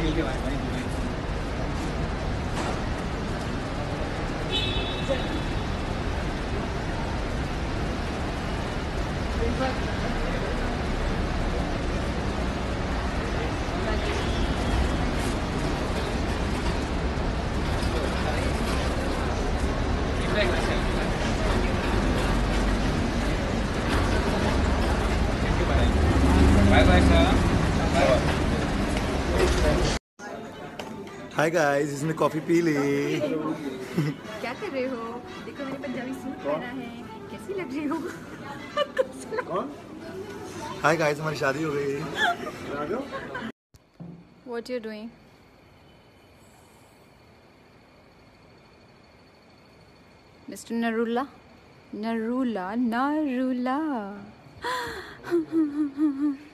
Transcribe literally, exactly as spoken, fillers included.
हाय guys, इसने coffee पी ली। क्या कर रहे हो? देखो मैंने पंजाबी सूट पहना है, कैसी लग रही हो? कौन? हाय गाइस, हमारी शादी हो गई। What you doing? Mister Narula? Narula, Narula.